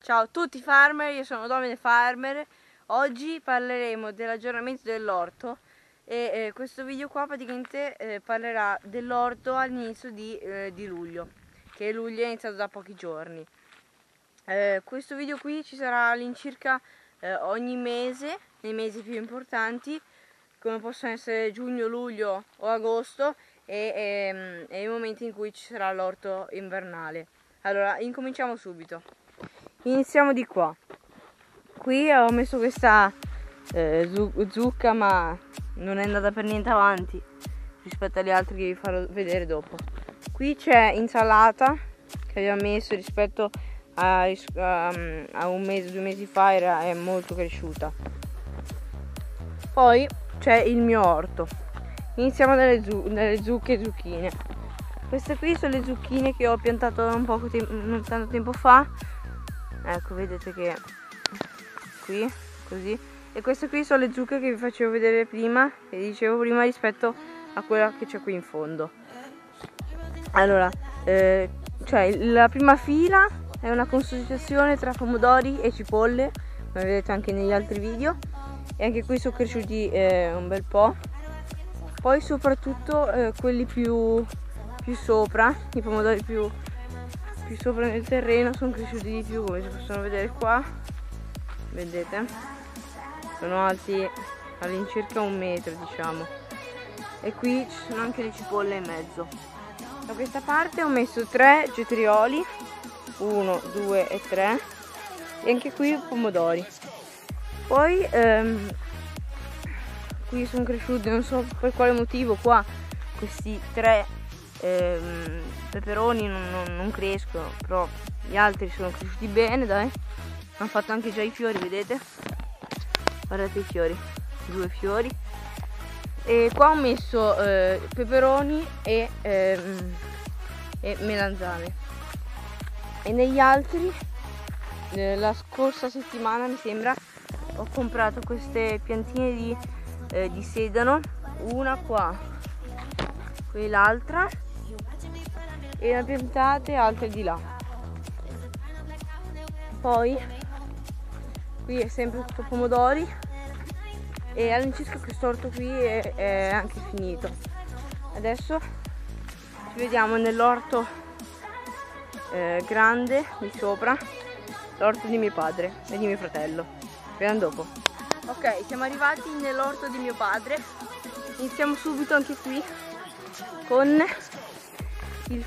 Ciao a tutti farmer, io sono Domine Farmer. Oggi parleremo dell'aggiornamento dell'orto e questo video qua praticamente parlerà dell'orto all'inizio di luglio, che luglio è iniziato da pochi giorni. Questo video qui ci sarà all'incirca ogni mese, nei mesi più importanti, come possono essere giugno, luglio o agosto e i momenti in cui ci sarà l'orto invernale. Allora, incominciamo subito. Iniziamo di qua. Qui ho messo questa zucca, ma non è andata per niente avanti rispetto agli altri che vi farò vedere dopo. Qui c'è insalata che abbiamo messo rispetto a un mese, 2 mesi fa, è molto cresciuta. Poi c'è il mio orto. Iniziamo dalle zucche e zucchine. Queste qui sono le zucchine che ho piantato non tanto tempo fa. Ecco, vedete che qui, così. E queste qui sono le zucche che vi facevo vedere prima, che dicevo prima, rispetto a quella che c'è qui in fondo. Allora, cioè la prima fila è una consociazione tra pomodori e cipolle, come vedete anche negli altri video. E anche qui sono cresciuti un bel po'. Poi soprattutto quelli più sopra, i pomodori più sopra nel terreno sono cresciuti di più, come si possono vedere qua. Vedete? Sono alti all'incirca 1 metro, diciamo. E qui ci sono anche le cipolle in mezzo. Da questa parte ho messo 3 cetrioli, 1, 2 e 3, e anche qui pomodori. Poi qui sono cresciuti, non so per quale motivo, qua questi 3 peperoni non crescono, però gli altri sono cresciuti bene, dai. Hanno fatto anche già i fiori, vedete? Guardate i fiori, 2 fiori. E qua ho messo peperoni e melanzane. E negli altri la scorsa settimana, mi sembra, ho comprato queste piantine di sedano, una qua, quell'altra, e ne ho piantate altre di là. Poi qui è sempre tutto pomodori e all'incirca quest'orto qui è anche finito. Adesso ci vediamo nell'orto grande di sopra, l'orto di mio padre e di mio fratello. Vediamo dopo. Ok, siamo arrivati nell'orto di mio padre. Iniziamo subito anche qui con il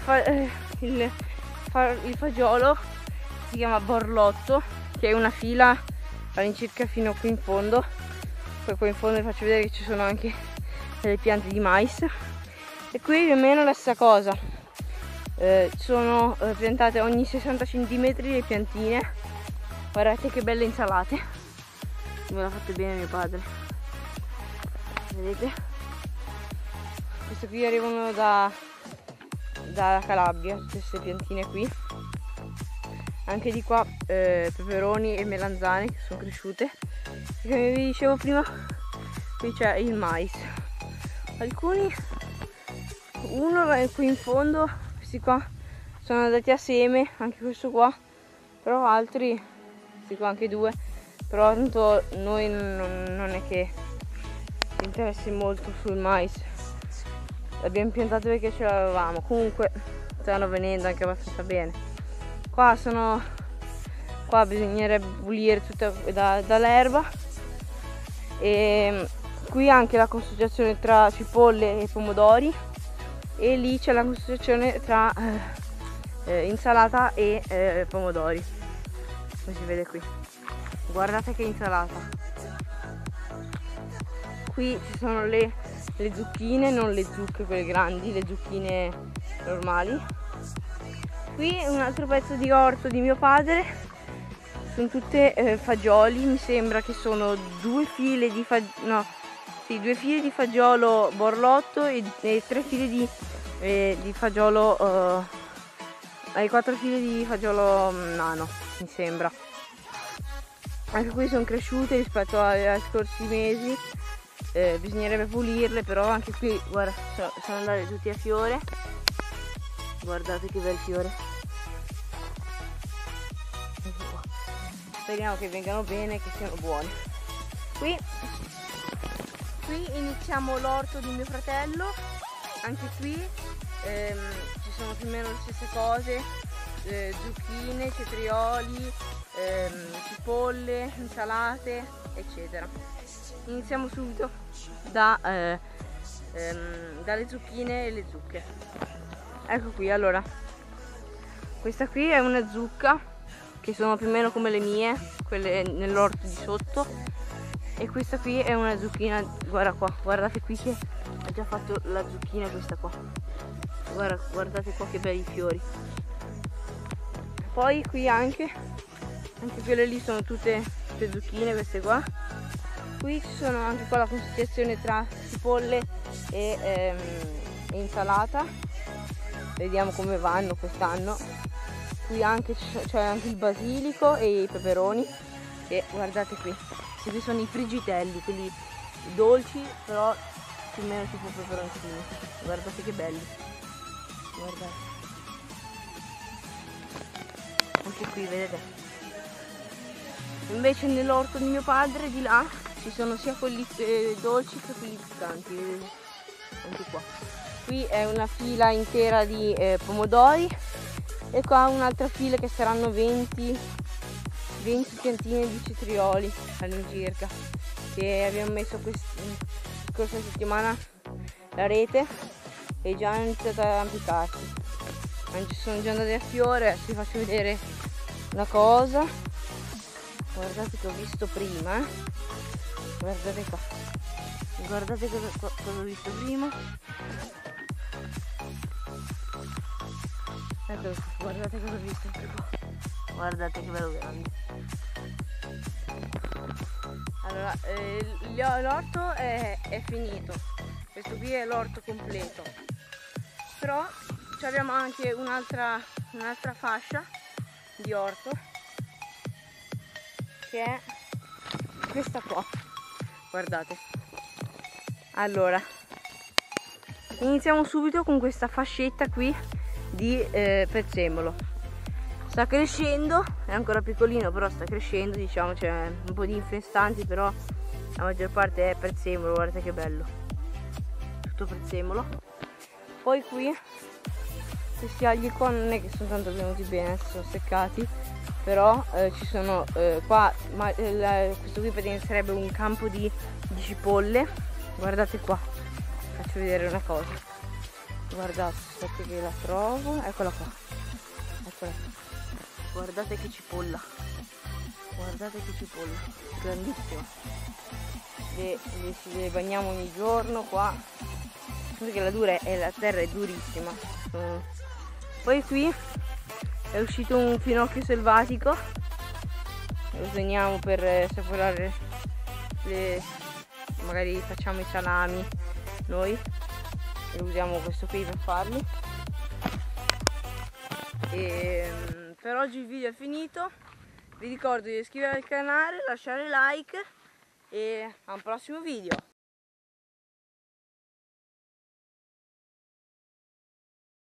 fagiolo, si chiama borlotto, che è una fila all'incirca fino qui in fondo. Poi qua in fondo vi faccio vedere che ci sono anche delle piante di mais. E qui più o meno la stessa cosa, sono piantate ogni 60 cm le piantine. Guardate che belle insalate, me l'ha fatte bene mio padre, vedete? Queste qui arrivano dalla Calabria, queste piantine qui. Anche di qua peperoni e melanzane che sono cresciute. E come vi dicevo prima, qui c'è il mais. Uno è qui in fondo, questi qua sono andati a seme, anche questo qua, però altri, questi qua anche 2, però tanto noi non è che ci interessi molto sul mais. L'abbiamo piantato perché ce l'avevamo, comunque stanno venendo anche abbastanza bene. Qua bisognerebbe pulire tutta dall'erba, e qui anche la consociazione tra cipolle e pomodori, e lì c'è la consociazione tra insalata e pomodori, come si vede qui. Guardate che insalata. Qui ci sono le zucchine, non le zucche quelle grandi, le zucchine normali. Qui un altro pezzo di orto di mio padre, sono tutte fagioli, mi sembra che sono 2 file di fagiolo borlotto e 3 file di fagiolo, 4 file di fagiolo nano, mi sembra. Anche qui sono cresciute rispetto ai scorsi mesi. Bisognerebbe pulirle, però anche qui, guarda, sono andate tutti a fiore. Guardate che bel fiore. speriamo che vengano bene, che siano buoni. Qui iniziamo l'orto di mio fratello, anche qui ci sono più o meno le stesse cose, zucchine, cetrioli, cipolle, insalate, eccetera. Iniziamo subito dalle zucchine e le zucche. Ecco qui, allora, questa qui è una zucca, che sono più o meno come le mie, quelle nell'orto di sotto. E questa qui è una zucchina, guarda qua, guardate qui che ha già fatto la zucchina questa qua. Guardate qua che belli fiori. Poi qui anche quelle lì sono tutte zucchine, queste qua. Qui ci sono anche qua la consistenza tra cipolle e insalata. Vediamo come vanno quest'anno. Qui anche c'è anche il basilico e i peperoni. E guardate qui. Questi sono i frigitelli, quelli dolci, però più o meno tipo peperoncini. Guardate che belli. Guardate. Anche qui, vedete. Invece nell'orto di mio padre, di là, ci sono sia quelli dolci che quelli piccanti, vedete? Anche qua. Qui è una fila intera di pomodori e qua un'altra fila che saranno 20 piantine di cetrioli all'incirca, che abbiamo messo scorsa settimana la rete e già hanno iniziato a impiccarsi. Sono già andate a fiore. Adesso vi faccio vedere una cosa. Guardate che ho visto prima, guardate qua, guardate cosa ho visto prima. Ecco, guardate cosa ho visto qua. Guardate che bello grande. Allora, l'orto è finito. Questo qui è l'orto completo. Però abbiamo anche un'altra fascia di orto, che è questa qua. Guardate. Allora, iniziamo subito con questa fascetta qui di prezzemolo. Sta crescendo, è ancora piccolino, però sta crescendo, diciamo, c'è un po' di infestanti, però la maggior parte è prezzemolo. Guardate che bello, tutto prezzemolo. Poi qui questi agli qua non è che sono tanto venuti bene, sono seccati, però ci sono qua, questo qui praticamente sarebbe un campo di cipolle. Guardate qua, faccio vedere una cosa, guardate, aspetta che la trovo, eccola qua, eccola qua. Guardate che cipolla, grandissima. Le bagniamo ogni giorno qua, perché la terra è durissima. Poi qui è uscito un finocchio selvatico, lo usiamo per saporare magari facciamo i salami noi, e usiamo questo qui per farli. Per oggi il video è finito, vi ricordo di iscrivervi al canale, lasciare like e a un prossimo video.